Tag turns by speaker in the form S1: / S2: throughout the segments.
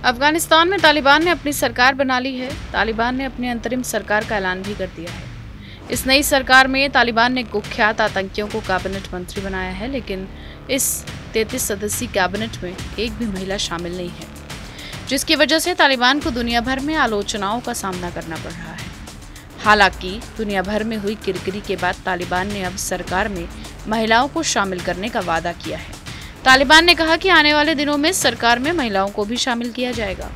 S1: अफगानिस्तान में तालिबान ने अपनी सरकार बना ली है। तालिबान ने अपनी अंतरिम सरकार का ऐलान भी कर दिया है। इस नई सरकार में तालिबान ने कुख्यात आतंकियों को कैबिनेट मंत्री बनाया है, लेकिन इस 33 सदस्यीय कैबिनेट में एक भी महिला शामिल नहीं है, जिसकी वजह से तालिबान को दुनिया भर में आलोचनाओं का सामना करना पड़ रहा है। हालांकि दुनिया भर में हुई किरकिरी के बाद तालिबान ने अब सरकार में महिलाओं को शामिल करने का वादा किया है। तालिबान ने कहा कि आने वाले दिनों में सरकार में महिलाओं को भी शामिल किया जाएगा।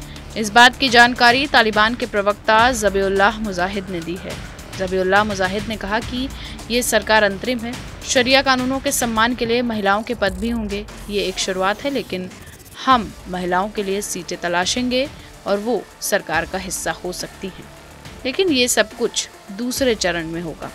S1: इस बात की जानकारी तालिबान के प्रवक्ता ज़बीउल्लाह मुजाहिद ने दी है। ज़बीउल्लाह मुजाहिद ने कहा कि ये सरकार अंतरिम है। शरिया कानूनों के सम्मान के लिए महिलाओं के पद भी होंगे। ये एक शुरुआत है, लेकिन हम महिलाओं के लिए सीटें तलाशेंगे और वो सरकार का हिस्सा हो सकती हैं, लेकिन ये सब कुछ दूसरे चरण में होगा।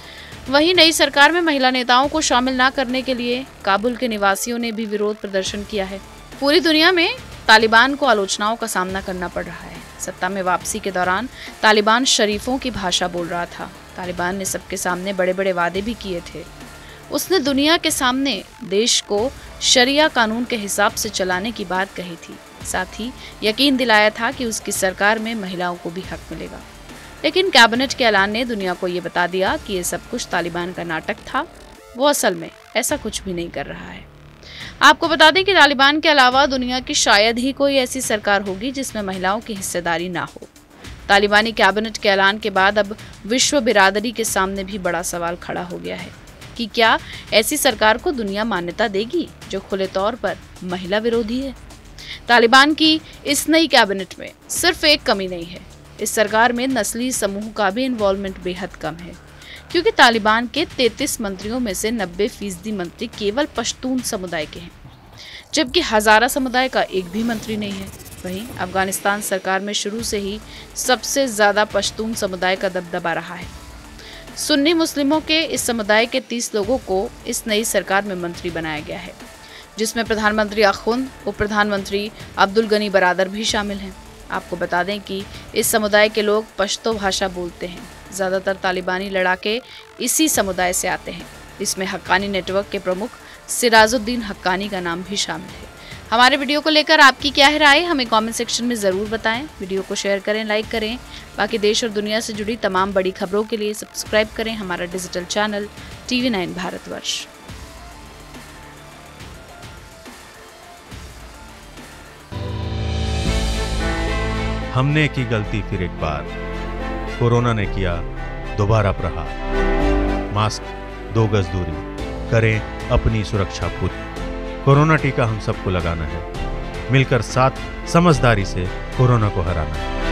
S1: वहीं नई सरकार में महिला नेताओं को शामिल न करने के लिए काबुल के निवासियों ने भी विरोध प्रदर्शन किया है। पूरी दुनिया में तालिबान को आलोचनाओं का सामना करना पड़ रहा है। सत्ता में वापसी के दौरान तालिबान शरीफों की भाषा बोल रहा था। तालिबान ने सबके सामने बड़े बड़े वादे भी किए थे। उसने दुनिया के सामने देश को शरिया कानून के हिसाब से चलाने की बात कही थी। साथ ही यकीन दिलाया था कि उसकी सरकार में महिलाओं को भी हक मिलेगा। लेकिन कैबिनेट के ऐलान ने दुनिया को ये बता दिया कि ये सब कुछ तालिबान का नाटक था। वो असल में ऐसा कुछ भी नहीं कर रहा है। आपको बता दें कि तालिबान के अलावा दुनिया की शायद ही कोई ऐसी सरकार होगी जिसमें महिलाओं की हिस्सेदारी ना हो। तालिबानी कैबिनेट के ऐलान के बाद अब विश्व बिरादरी के सामने भी बड़ा सवाल खड़ा हो गया है कि क्या ऐसी सरकार को दुनिया मान्यता देगी जो खुले तौर पर महिला विरोधी है। तालिबान की इस नई कैबिनेट में सिर्फ एक कमी नहीं है। इस सरकार में नस्ली समूह का भी इन्वॉल्वमेंट बेहद कम है, क्योंकि तालिबान के 33 मंत्रियों में से 90% मंत्री केवल पश्तून समुदाय के हैं, जबकि हज़ारा समुदाय का एक भी मंत्री नहीं है। वहीं अफगानिस्तान सरकार में शुरू से ही सबसे ज़्यादा पश्तून समुदाय का दबदबा रहा है। सुन्नी मुस्लिमों के इस समुदाय के 30 लोगों को इस नई सरकार में मंत्री बनाया गया है, जिसमें प्रधानमंत्री अखुंद, उप प्रधानमंत्री अब्दुल गनी बरादर भी शामिल हैं। आपको बता दें कि इस समुदाय के लोग पश्तो भाषा बोलते हैं। ज़्यादातर तालिबानी लड़ाके इसी समुदाय से आते हैं। इसमें हक्कानी नेटवर्क के प्रमुख सिराजुद्दीन हक्कानी का नाम भी शामिल है। हमारे वीडियो को लेकर आपकी क्या है राय, हमें कमेंट सेक्शन में ज़रूर बताएं। वीडियो को शेयर करें, लाइक करें। बाकी देश और दुनिया से जुड़ी तमाम बड़ी खबरों के लिए सब्सक्राइब करें हमारा डिजिटल चैनल TV9 भारतवर्ष।
S2: हमने की गलती फिर एक बार, कोरोना ने किया दोबारा प्रहार। मास्क, 2 गज दूरी, करें अपनी सुरक्षा पूरी। कोरोना टीका हम सबको लगाना है, मिलकर साथ समझदारी से कोरोना को हराना है।